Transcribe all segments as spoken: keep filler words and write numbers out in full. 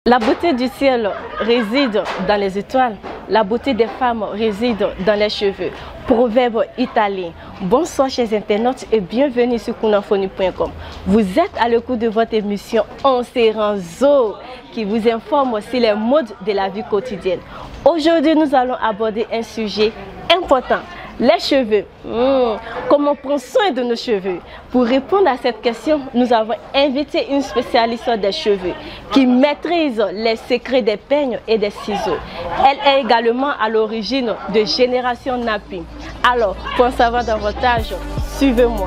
La beauté du ciel réside dans les étoiles, la beauté des femmes réside dans les cheveux. Proverbe italien. Bonsoir chers internautes et bienvenue sur kunafoni point com. Vous êtes à l'écoute de votre émission On se rend zo qui vous informe sur les modes de la vie quotidienne. Aujourd'hui, nous allons aborder un sujet important. Les cheveux. Mmh. Comment prendre soin de nos cheveux? Pour répondre à cette question, nous avons invité une spécialiste des cheveux qui maîtrise les secrets des peignes et des ciseaux. Elle est également à l'origine de Génération Nappy. Alors, pour en savoir davantage, suivez-moi.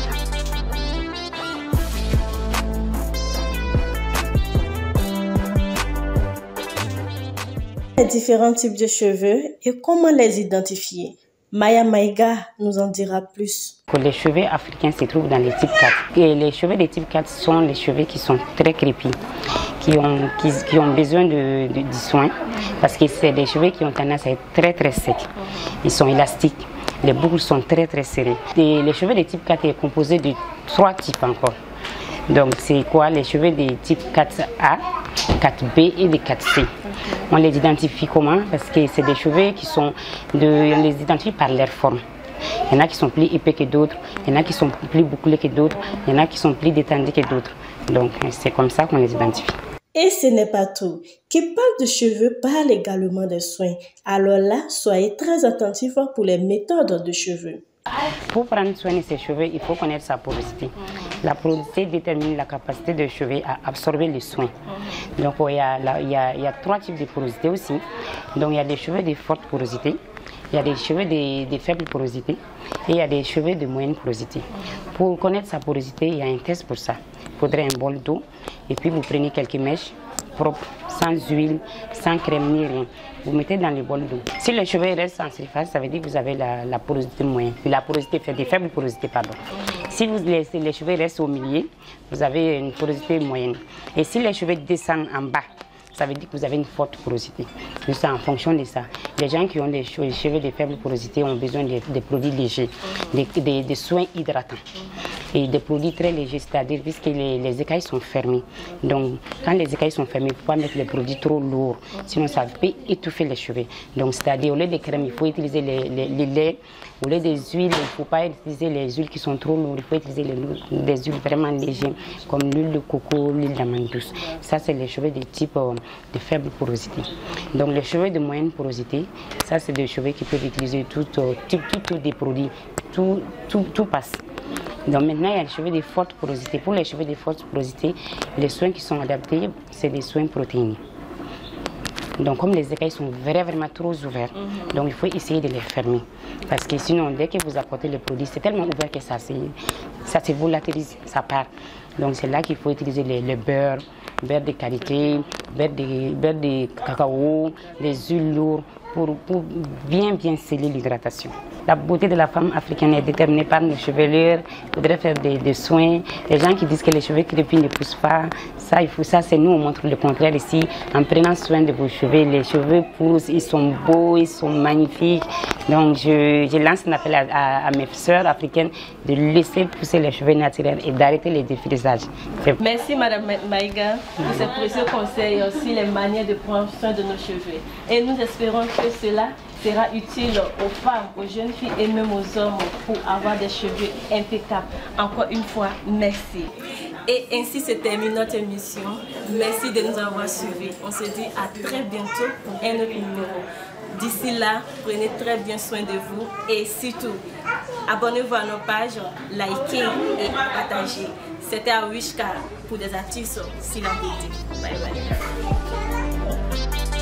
Les différents types de cheveux et comment les identifier? Maya Maïga nous en dira plus. Les cheveux africains se trouvent dans les types quatre. Et les cheveux des types quatre sont les cheveux qui sont très crépus, qui ont, qui, qui ont besoin de, de, de soins, parce que c'est des cheveux qui ont tendance à être très très secs. Ils sont élastiques, les boucles sont très très serrées. Et les cheveux des types quatre sont composés de trois types encore. Donc c'est quoi? Les cheveux des types quatre A, quatre B et des quatre C. On les identifie comment? Parce que c'est des cheveux qui sont, de, on les identifie par leur forme. Il y en a qui sont plus épais que d'autres, il y en a qui sont plus bouclés que d'autres, il y en a qui sont plus détendus que d'autres. Donc c'est comme ça qu'on les identifie. Et ce n'est pas tout. Qui parle de cheveux parle également de soins. Alors là, soyez très attentifs pour les méthodes de cheveux. Pour prendre soin de ses cheveux, il faut connaître sa porosité. La porosité détermine la capacité des cheveux à absorber les soins. Donc il y a, il y a, il y a trois types de porosité aussi. Donc il y a des cheveux de forte porosité, il y a des cheveux de, de faible porosité et il y a des cheveux de moyenne porosité. Pour connaître sa porosité, il y a un test pour ça. Il faudrait un bol d'eau et puis vous prenez quelques mèches propres, sans huile, sans crème ni rien. Vous mettez dans le bol d'eau. Si les cheveux restent en surface, ça veut dire que vous avez la, la porosité moyenne, la porosité fait des faibles porosités, pardon. Si vous laissez les cheveux restent au milieu, vous avez une porosité moyenne. Et si les cheveux descendent en bas, ça veut dire que vous avez une forte porosité. C'est en fonction de ça. Les gens qui ont des cheveux, cheveux de faible porosité ont besoin de, de produits légers, des de, de soins hydratants. Et des produits très légers, c'est-à-dire puisque les, les écailles sont fermées. Donc, quand les écailles sont fermées, il ne faut pas mettre les produits trop lourds, sinon ça peut étouffer les cheveux. Donc, c'est-à-dire au lieu des crèmes, il faut utiliser les, les, les laits. Au lieu des huiles, il ne faut pas utiliser les huiles qui sont trop lourdes, il faut utiliser les, des huiles vraiment légères, comme l'huile de coco, l'huile d'amande douce. Ça, c'est les cheveux de type euh, de faible porosité. Donc, les cheveux de moyenne porosité, ça, c'est des cheveux qui peuvent utiliser tout, euh, tout, tout, tout des produits, tout, tout, tout passe. Donc maintenant, il y a les cheveux de forte porosité. Pour les cheveux de forte porosité, les soins qui sont adaptés, c'est des soins protéinés. Donc comme les écailles sont vraiment, vraiment trop ouvertes, mm-hmm. donc il faut essayer de les fermer. Parce que sinon, dès que vous apportez le produit, c'est tellement ouvert que ça, ça se volatilise, ça part. Donc c'est là qu'il faut utiliser le, le beurre, beurre de qualité, beurre de, beurre de cacao, des huiles lourdes, pour, pour bien, bien sceller l'hydratation. La beauté de la femme africaine est déterminée par nos chevelures. Il faudrait faire des, des soins. Les gens qui disent que les cheveux crépus ne poussent pas, ça, il faut ça, c'est nous, on montre le contraire ici. En prenant soin de vos cheveux, les cheveux poussent, ils sont beaux, ils sont magnifiques. Donc, je, je lance un appel à, à, à mes sœurs africaines de laisser pousser les cheveux naturels et d'arrêter les défrisages. Merci Madame Maïga pour ces précieux conseils et aussi les manières de prendre soin de nos cheveux. Et nous espérons que cela sera utile aux femmes, aux jeunes filles et même aux hommes pour avoir des cheveux impeccables. Encore une fois, merci. Et ainsi se termine notre émission. Merci de nous avoir suivis. On se dit à très bientôt pour un autre numéro. D'ici là, prenez très bien soin de vous et surtout, abonnez-vous à nos pages, likez et partagez. C'était Awishka pour des artistes sur la beauté. Bye bye.